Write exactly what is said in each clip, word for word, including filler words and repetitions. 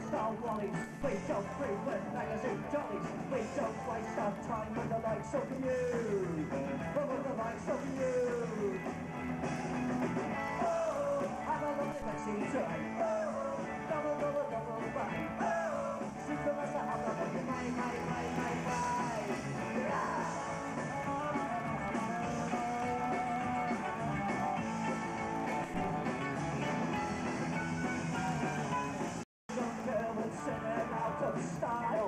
style wallies. We don't frequent magazine jollies. We don't waste our time with the likes of you. But with the likes of you. Oh, have a lovely vaccine time. Oh, double, double, double, bye. Oh, super as a have a lovely bye, bye, bye, bye, bye. Yeah. Out of style.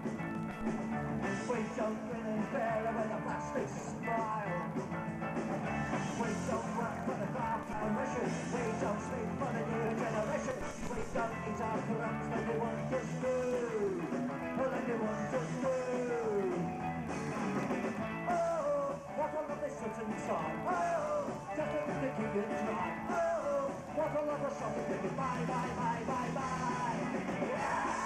We don't grin and bear it with a plastic smile. We don't work for the craft and mission. We don't sleep for the new generation. We don't eat our crumbs when they want us to. Or when they want us to. Oh, what a lovely certain time. Oh, just a the king and try. Oh, what a lovely shopping ticket. Bye, bye, bye, bye, bye. Yeah!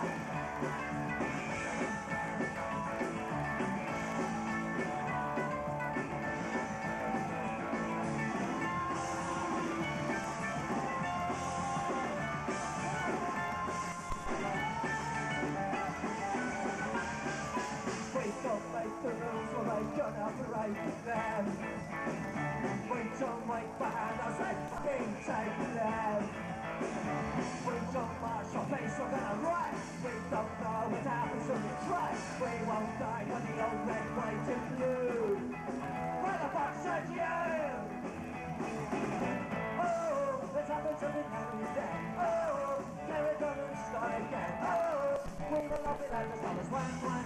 Don't make the rules when they don't operate them. We don't wait for handouts, they fucking take them. We don't march our face, we're gonna run. We don't know what happens when we try. We won't die when the old red, white and blue. Where the fuck said you? Oh, this happens every now and then. Oh, carry on and start again. Oh, we will love it like the stars, one, one.